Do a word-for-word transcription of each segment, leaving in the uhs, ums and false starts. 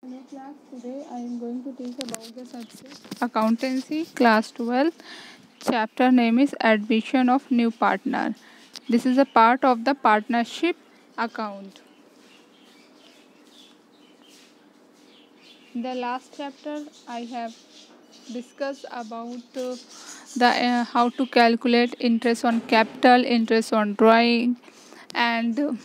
Hello class, today I am going to teach about the subject Accountancy, class twelve. Chapter name is Admission of New Partner. This is a part of the partnership account. In the last chapter I have discussed about uh, the uh, how to calculate interest on capital, interest on drawing, and uh,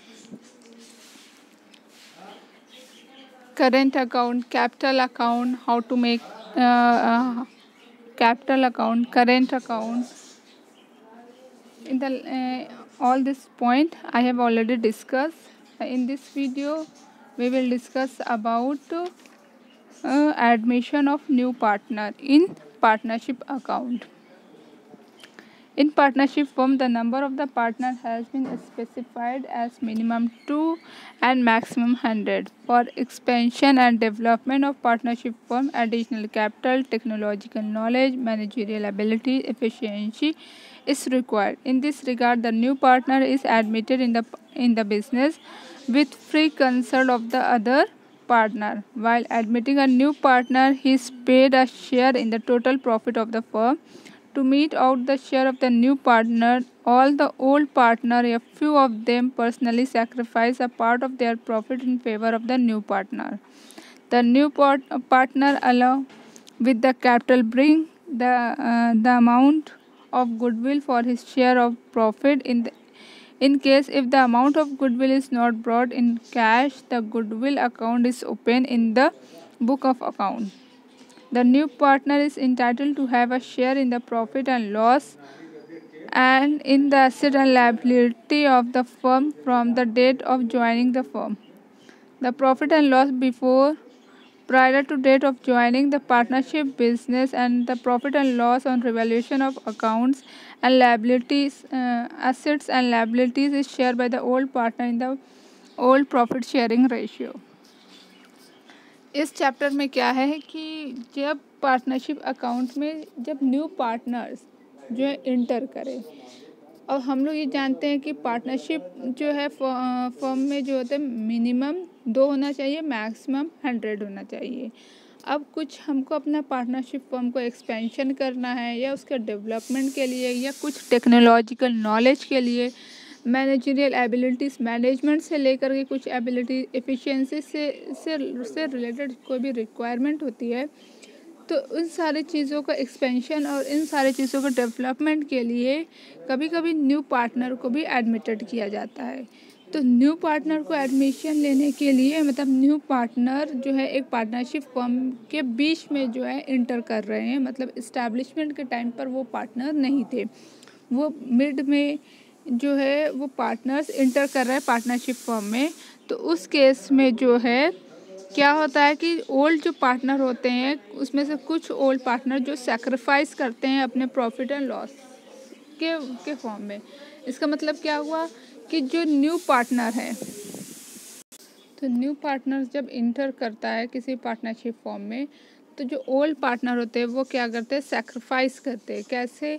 current account, capital account, how to make uh, uh, capital account, current account. In the uh, all this point I have already discussed. In this video we will discuss about uh, admission of new partner in partnership account. In partnership firm, the number of the partner has been specified as minimum two and maximum one hundred. For expansion and development of partnership firm, additional capital, technological knowledge, managerial ability, efficiency is required. In this regard, the new partner is admitted in the in the business with free consent of the other partner. While admitting a new partner, he is paid a share in the total profit of the firm. To meet out the share of the new partner, all the old partner, a few of them personally sacrifice a part of their profit in favor of the new partner. The new part, partner along with the capital bring the uh, the amount of goodwill for his share of profit. In the, in case if the amount of goodwill is not brought in cash, the goodwill account is open in the book of account. The new partner is entitled to have a share in the profit and loss and in the asset and liability of the firm from the date of joining the firm. The profit and loss before prior to date of joining the partnership business and the profit and loss on revaluation of accounts and liabilities, uh, assets and liabilities is shared by the old partner in the old profit sharing ratio. इस chapter में क्या है कि जब partnership account में जब new partners जो है इंटर करें, और हम लोग ये जानते हैं कि पार्टनरशिप जो है फर्म में जो होता है मिनिमम दो होना चाहिए, मैक्सिमम हंड्रेड होना चाहिए. अब कुछ हमको अपना पार्टनरशिप फर्म को एक्सपेंशन करना है या उसके डेवलपमेंट के लिए या कुछ टेक्नोलॉजिकल नॉलेज के लिए, मैनेजरियल एबिलिटीज़ मैनेजमेंट से लेकर के कुछ एबिलिटी एफिशिएंसी से से से रिलेटेड कोई भी रिक्वायरमेंट होती है, तो उन सारी चीज़ों का एक्सपेंशन और इन सारी चीज़ों का डेवलपमेंट के लिए कभी कभी न्यू पार्टनर को भी एडमिटेड किया जाता है. तो न्यू पार्टनर को एडमिशन लेने के लिए मतलब न्यू पार्टनर जो है एक पार्टनरशिप फर्म के बीच में जो है इंटर कर रहे हैं, मतलब इस्टेब्लिशमेंट के टाइम पर वो पार्टनर नहीं थे, वो मिड में जो है वो पार्टनर्स इंटर कर रहे हैं पार्टनरशिप फर्म में. तो उस केस में जो है क्या होता है कि ओल्ड जो पार्टनर होते हैं उसमें से कुछ ओल्ड पार्टनर जो सैक्रिफाइस करते हैं अपने प्रॉफिट एंड लॉस के के फॉर्म में. इसका मतलब क्या हुआ कि जो न्यू पार्टनर है, तो न्यू पार्टनर जब इंटर करता है किसी पार्टनरशिप फॉर्म में, तो जो ओल्ड पार्टनर होते हैं वो क्या करते हैं, सैक्रिफाइस करते हैं. कैसे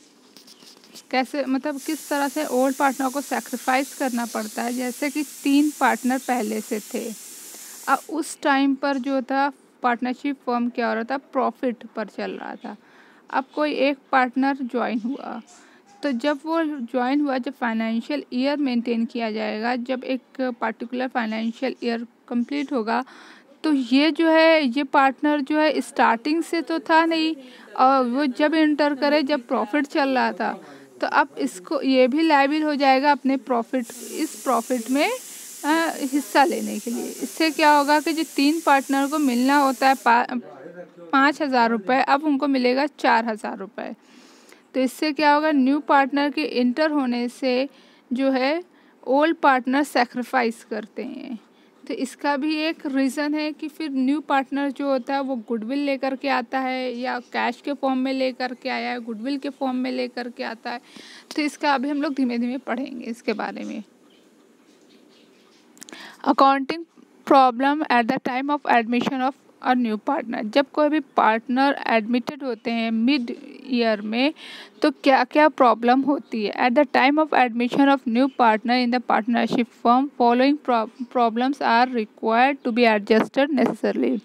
कैसे मतलब किस तरह से ओल्ड पार्टनर को सैक्रिफाइस करना पड़ता है. जैसे कि तीन पार्टनर पहले से थे, अब उस टाइम पर जो था पार्टनरशिप फर्म क्या हो रहा था, प्रॉफिट पर चल रहा था. अब कोई एक पार्टनर ज्वाइन हुआ, तो जब वो ज्वाइन हुआ, जब फाइनेंशियल ईयर मेंटेन किया जाएगा, जब एक पर्टिकुलर फाइनेंशियल ईयर कंप्लीट होगा, तो ये जो है ये पार्टनर जो है स्टार्टिंग से तो था नहीं, और वो जब इंटर करे जब प्रॉफिट चल रहा था, तो अब इसको ये भी लायबिल हो जाएगा अपने प्रॉफिट इस प्रॉफिट में आ, हिस्सा लेने के लिए. इससे क्या होगा कि जो तीन पार्टनर को मिलना होता है पा, पाँच हज़ार रुपये, अब उनको मिलेगा चार हज़ार रुपये. तो इससे क्या होगा, न्यू पार्टनर के इंटर होने से जो है ओल्ड पार्टनर सेक्रीफाइस करते हैं. तो इसका भी एक रीज़न है कि फिर न्यू पार्टनर जो होता है वो गुडविल लेकर के आता है या कैश के फॉर्म में लेकर के आया है, गुडविल के फॉर्म में लेकर के आता है. तो इसका अभी हम लोग धीमे धीमे पढ़ेंगे इसके बारे में. Accounting problem at the time of admission of और न्यू पार्टनर। जब कोई भी पार्टनर एडमिटेड होते हैं मिड ईयर में तो क्या क्या प्रॉब्लम होती है। At the time of admission of new partner in the partnership firm following problems are required to be adjusted necessarily.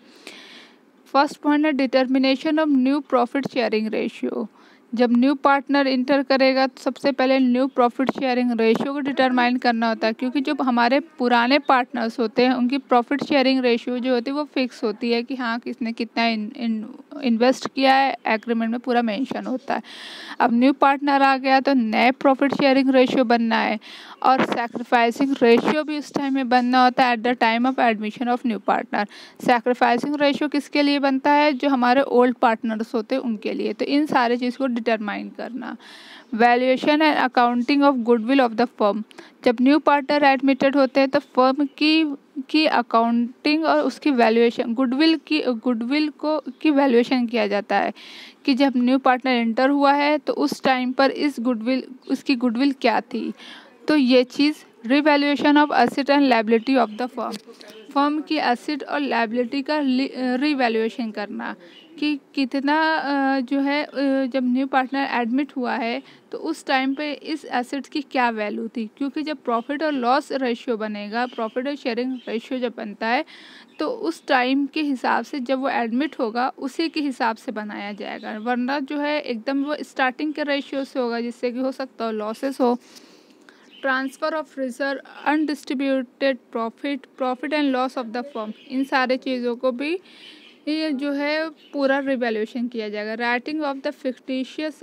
First point है determination of new profit sharing ratio. जब new partner enter करेगा तो सबसे पहले new profit sharing ratio को determine करना होता है, क्योंकि जो हमारे पुराने पार्टनर्स होते हैं उनकी प्रॉफिट शेयरिंग रेशियो जो होती है वो फिक्स होती है कि हाँ किसने कितना इन, इन, इन्वेस्ट किया है, एग्रीमेंट में पूरा मेंशन होता है। अब न्यू पार्टनर आ गया तो नए प्रॉफिट शेयरिंग रेशियो बनना है और सैक्रिफाइसिंग रेशियो भी उस टाइम में बनना होता है at the time of admission of new partner. Sacrificing ratio किसके लिए बनता है, जो हमारे ओल्ड पार्टनर्स होते हैं उनके लिए। तो इन सारे चीज़ को डिटरमाइन करना। Valuation and accounting of goodwill of the firm. जब न्यू पार्टनर एडमिटेड होते हैं तो फर्म की की अकाउंटिंग और उसकी वैल्यूएशन, गुडविल की गुडविल को की वैल्यूएशन किया जाता है कि जब न्यू पार्टनर एंटर हुआ है तो उस टाइम पर इस गुडविल उसकी गुडविल क्या थी। तो ये चीज़ revaluation of asset and liability of the firm, firm की एसेट और लायबिलिटी का रिवैल्यूएशन करना कि कितना जो है जब न्यू पार्टनर एडमिट हुआ है तो उस टाइम पे इस एसेट्स की क्या वैल्यू थी। क्योंकि जब प्रॉफिट और लॉस रेशियो बनेगा, प्रॉफिट और शेयरिंग रेशियो जब बनता है तो उस टाइम के हिसाब से जब वो एडमिट होगा उसी के हिसाब से बनाया जाएगा, वरना जो है एकदम वो स्टार्टिंग के रेशियो से होगा जिससे कि हो सकता हो लॉसेस हो। Transfer of reserve, undistributed profit, profit and loss of the firm, इन सारे चीज़ों को भी ये जो है पूरा रिवैल्यूएशन किया जाएगा। Writing off the fictitious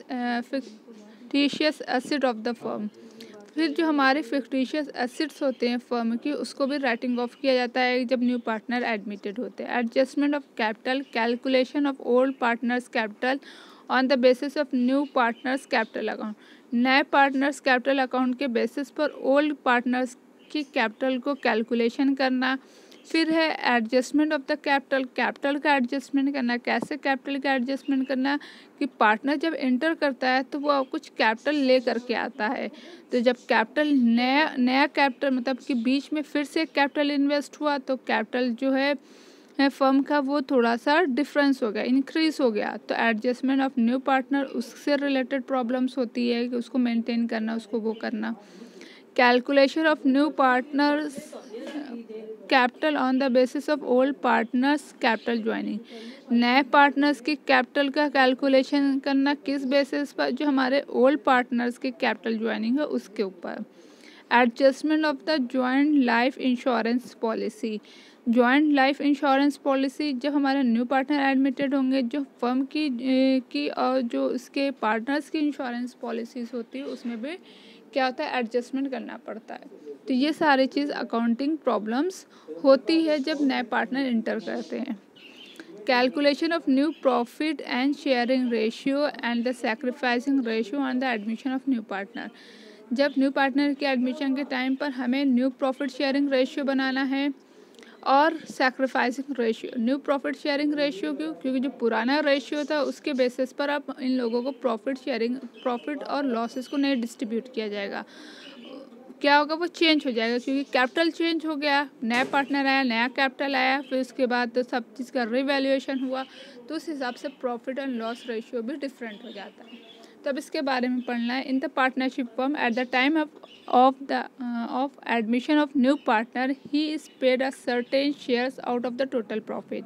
fictitious asset of the firm, फिर जो हमारे फिक्टिशियस एसेट्स होते हैं फर्म की उसको भी राइटिंग ऑफ किया जाता है जब न्यू पार्टनर एडमिटेड होते हैं। Adjustment of capital, calculation of old partners capital on the basis of new partners capital account. नए पार्टनर्स कैपिटल अकाउंट के बेसिस पर ओल्ड पार्टनर्स की कैपिटल को कैलकुलेशन करना। फिर है adjustment of the capital, capital का एडजस्टमेंट करना। कैसे कैपिटल का एडजस्टमेंट करना कि पार्टनर जब एंटर करता है तो वो कुछ कैपिटल ले करके आता है, तो जब कैपिटल नया नया कैपिटल मतलब कि बीच में फिर से कैपिटल इन्वेस्ट हुआ तो कैपिटल जो है फर्म का वो थोड़ा सा डिफरेंस हो गया, इंक्रीज हो गया। तो एडजस्टमेंट ऑफ न्यू पार्टनर उससे रिलेटेड प्रॉब्लम्स होती है कि उसको मेंटेन करना, उसको वो करना। Calculation of new partners capital on the basis of old partners capital joining. नए पार्टनर्स की कैपिटल का कैलकुलेशन करना किस बेसिस पर, जो हमारे ओल्ड पार्टनर्स की कैपिटल ज्वाइनिंग है उसके ऊपर। Adjustment of the joint life insurance policy, joint life insurance policy जब हमारे न्यू पार्टनर एडमिटेड होंगे, जो फर्म की की और जो उसके पार्टनर्स की इंश्योरेंस पॉलिसीज़ होती है उसमें भी क्या होता है एडजस्टमेंट करना पड़ता है। तो ये सारी चीज़ अकाउंटिंग प्रॉब्लम्स होती है जब नए पार्टनर इंटर करते हैं। Calculation of new profit and sharing ratio and the sacrificing ratio on the admission of new partner. जब न्यू पार्टनर के एडमिशन के टाइम पर हमें न्यू प्रॉफिट शेयरिंग रेशियो बनाना है और sacrificing ratio. New profit sharing ratio क्यों, क्योंकि जो पुराना रेशियो था उसके बेसिस पर अब इन लोगों को प्रॉफिट शेयरिंग प्रॉफिट और लॉसेस को नहीं डिस्ट्रीब्यूट किया जाएगा। क्या होगा, वो चेंज हो जाएगा क्योंकि कैपिटल चेंज हो गया, नया पार्टनर आया, नया कैपिटल आया, फिर उसके बाद तो सब चीज़ का रिवैल्यूएशन हुआ, तो उस हिसाब से प्रॉफिट एंड लॉस रेशियो भी डिफरेंट हो जाता है। तब इसके बारे में पढ़ना है। In the partnership firm at the time of of the of admission of new partner he is paid a certain shares out of the total profit.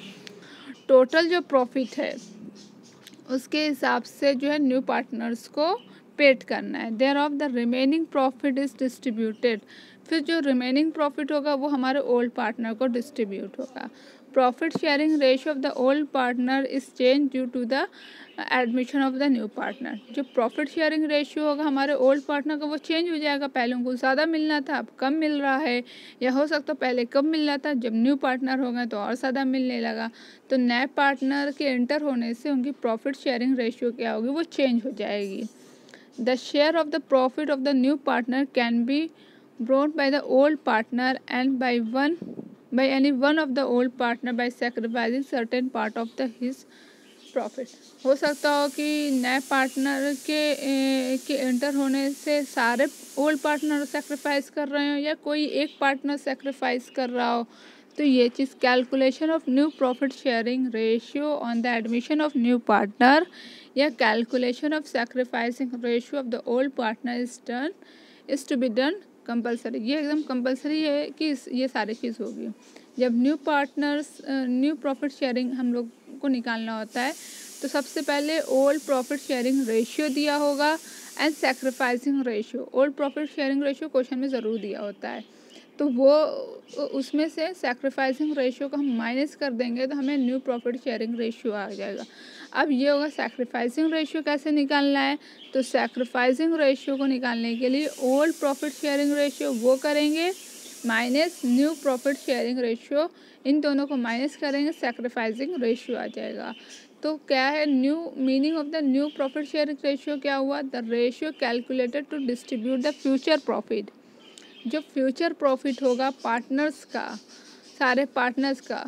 Total जो प्रॉफिट है उसके हिसाब से जो है न्यू पार्टनर्स को पेड करना है। There of the remaining profit is distributed, फिर जो रिमेनिंग प्रॉफिट होगा वो हमारे ओल्ड पार्टनर को डिस्ट्रीब्यूट होगा। Profit sharing ratio of the old partner is change due to the admission of the new partner. जो प्रॉफिट शेयरिंग रेशियो होगा हमारे ओल्ड पार्टनर का वो चेंज हो जाएगा, पहले उनको ज़्यादा मिलना था अब कम मिल रहा है, या हो सकता पहले कम मिल रहा था जब न्यू पार्टनर हो गए तो और ज़्यादा मिलने लगा। तो नए पार्टनर के एंटर होने से उनकी प्रॉफिट शेयरिंग रेशियो क्या होगी, वो चेंज हो जाएगी। The share of the profit of the new partner can be brought by the old partner and by one by any one of the old partner by sacrificing certain part of the his profit। हो सकता हो कि नए partner के ए, के enter होने से सारे ओल्ड पार्टनर सेक्रीफाइस कर रहे हो या कोई एक पार्टनर सेक्रीफाइस कर रहा हो, तो ये चीज़ calculation of new profit sharing ratio on the admission of new partner या calculation of sacrificing ratio of the old partner is done is to be done compulsory. ये एकदम कंपलसरी है कि ये सारी चीज़ होगी। जब new partners new profit sharing हम लोग को निकालना होता है तो सबसे पहले ओल्ड प्रॉफिट शेयरिंग रेशियो दिया होगा and sacrificing ratio. Old profit sharing ratio question में ज़रूर दिया होता है, तो वो उसमें से सैक्रिफाइसिंग रेशियो को हम माइनस कर देंगे तो हमें न्यू प्रॉफिट शेयरिंग रेशियो आ जाएगा। अब ये होगा सैक्रिफाइसिंग रेशियो कैसे निकालना है, तो सैक्रिफाइसिंग रेशियो को निकालने के लिए ओल्ड प्रॉफिट शेयरिंग रेशियो वो करेंगे minus new profit sharing ratio, इन दोनों को माइनस करेंगे, सैक्रिफाइसिंग रेशियो आ जाएगा। तो क्या है new meaning of the new profit sharing ratio क्या हुआ, the ratio calculated to distribute the future profit. जो फ्यूचर प्रॉफिट होगा पार्टनर्स का, सारे पार्टनर्स का,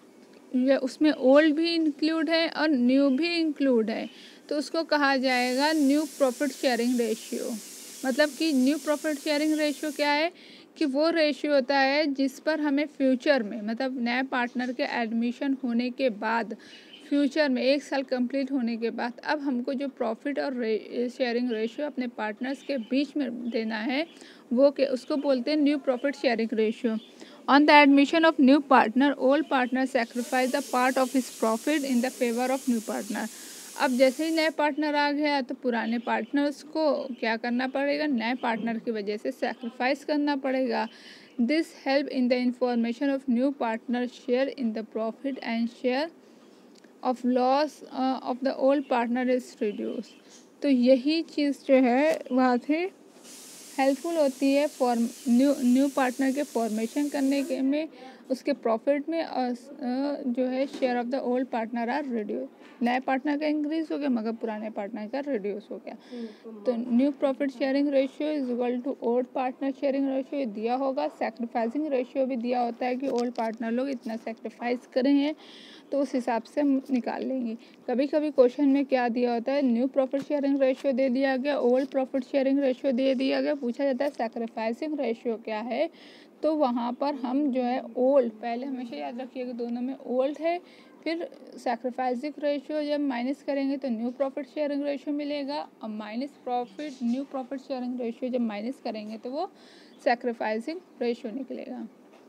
उसमें ओल्ड भी इंक्लूड है और न्यू भी इंक्लूड है, तो उसको कहा जाएगा न्यू प्रॉफिट शेयरिंग रेशियो। मतलब कि न्यू प्रॉफिट शेयरिंग रेशियो क्या है कि वो रेशियो होता है जिस पर हमें फ्यूचर में, मतलब नए पार्टनर के एडमिशन होने के बाद, फ्यूचर में एक साल कंप्लीट होने के बाद अब हमको जो प्रॉफिट और रे, शेयरिंग रेशियो अपने पार्टनर्स के बीच में देना है वो के उसको बोलते हैं new profit sharing ratio. On the admission of new partner old partner sacrifice the part of his profit in the favour of new partner. अब जैसे ही नए पार्टनर आ गया तो पुराने पार्टनर्स को क्या करना पड़ेगा, नए पार्टनर की वजह से सेक्रीफाइस करना पड़ेगा। This help in the information of new partner share in the profit and share of loss of the old partner is reduce. तो यही चीज़ जो है वहाँ से हेल्पफुल होती है फॉर न्यू न्यू पार्टनर के फॉर्मेशन करने के में, उसके प्रॉफिट में, और uh, जो है share of the old partner are reduce. नए पार्टनर का इंक्रीज हो गया मगर पुराने पार्टनर का रिड्यूस हो गया। तो new profit sharing ratio is equal to old partner sharing ratio दिया होगा। सैक्रिफाइसिंग रेशियो भी दिया होता है कि ओल्ड पार्टनर लोग इतना सैक्रिफाइस करे हैं, तो उस हिसाब से हम निकाल लेंगे। कभी कभी क्वेश्चन में क्या दिया होता है, न्यू प्रॉफिट शेयरिंग रेशियो दे दिया गया, ओल्ड प्रॉफिट शेयरिंग रेशियो दे दिया गया, पूछा जाता है सैक्रिफाइसिंग रेशियो क्या है, तो वहाँ पर हम जो है ओल्ड, पहले हमेशा याद रखिएगा दोनों में ओल्ड है, फिर सैक्रिफाइसिंग रेशियो जब माइनस करेंगे तो न्यू प्रॉफिट शेयरिंग रेशियो मिलेगा, और minus profit new profit sharing ratio जब माइनस करेंगे तो वो सैक्रिफाइसिंग रेशियो निकलेगा।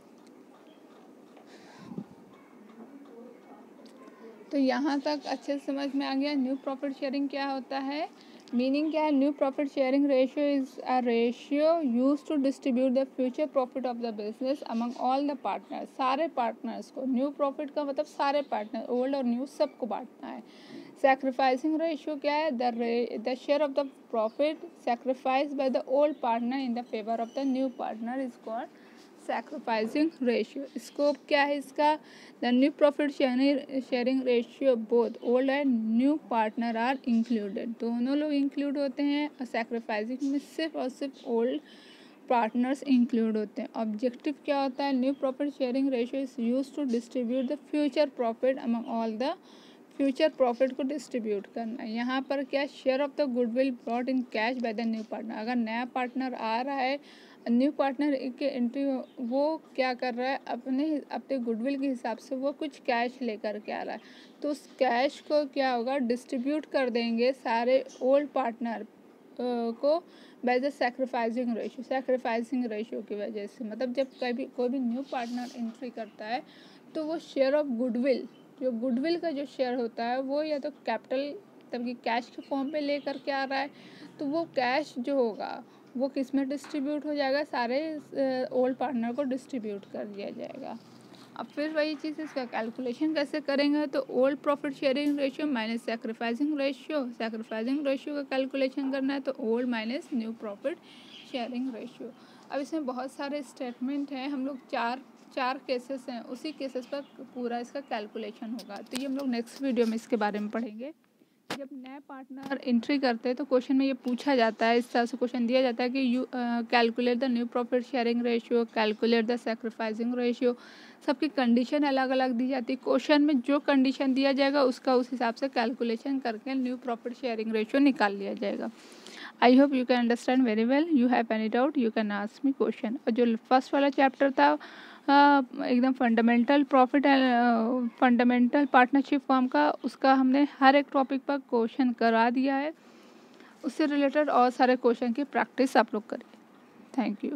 तो यहाँ तक अच्छे से समझ में आ गया न्यू प्रॉफिट शेयरिंग क्या होता है, मीनिंग क्या है। New profit sharing ratio is a ratio use to distribute the future profit of the business among all the partners. सारे पार्टनर्स को, न्यू प्रॉफिट का मतलब सारे पार्टनर, ओल्ड और न्यू सबको बांटना है। सैक्रिफाइसिंग रेशियो क्या है, the the share of the profit sacrifice by the old partner in the favour of the new partner is called sacrificing ratio. Scope क्या है इसका, the new profit sharing ratio both old and new partner are included, दोनों लोग include होते हैं, और sacrificing में सिर्फ और सिर्फ ओल्ड पार्टनर्स इंक्लूड होते हैं। ऑब्जेक्टिव क्या होता है, new profit sharing ratio is use to distribute the future profit among all the, future profit को डिस्ट्रीब्यूट करना है। यहाँ पर क्या, share of the goodwill brought in cash by the new partner. अगर नया पार्टनर आ रहा है, न्यू पार्टनर के एंट्री, वो क्या कर रहा है, अपने अपने गुडविल के हिसाब से वो कुछ कैश लेकर के आ रहा है, तो उस कैश को क्या होगा, डिस्ट्रीब्यूट कर देंगे सारे ओल्ड पार्टनर को by the sacrificing ratio. Sacrificing ratio की वजह से, मतलब जब कभी कोई भी न्यू पार्टनर एंट्री करता है तो वो शेयर ऑफ गुडविल, जो गुडविल का जो शेयर होता है वो या तो कैपिटल, मतलब कि कैश के फॉर्म पे लेकर के आ रहा है, तो वो कैश जो होगा वो किस में डिस्ट्रीब्यूट हो जाएगा, सारे ओल्ड पार्टनर को डिस्ट्रीब्यूट कर दिया जाएगा। अब फिर वही चीज़, इसका कैलकुलेशन कैसे करेंगे, तो old profit sharing ratio minus sacrificing ratio, sacrificing ratio का कैलकुलेशन करना है तो old minus new profit sharing ratio. अब इसमें बहुत सारे स्टेटमेंट हैं, हम लोग चार चार केसेस हैं, उसी केसेस पर पूरा इसका कैलकुलेशन होगा, तो ये हम लोग नेक्स्ट वीडियो में इसके बारे में पढ़ेंगे। जब नए पार्टनर एंट्री करते हैं तो क्वेश्चन में ये पूछा जाता है, इस तरह से क्वेश्चन दिया जाता है कि you calculate the new profit sharing ratio, calculate the sacrificing ratio, सबकी कंडीशन अलग अलग दी जाती है। क्वेश्चन में जो कंडीशन दिया जाएगा उसका उस हिसाब से कैलकुलेशन करके न्यू प्रॉफिट शेयरिंग रेशियो निकाल लिया जाएगा। I hope you can understand very well. You have any doubt you can ask me question. और जो फर्स्ट वाला चैप्टर था uh, एकदम fundamental profit and fundamental partnership form का, उसका हमने हर एक टॉपिक पर क्वेश्चन करा दिया है. उससे रिलेटेड और सारे क्वेश्चन की प्रैक्टिस आप लोग करें. Thank you.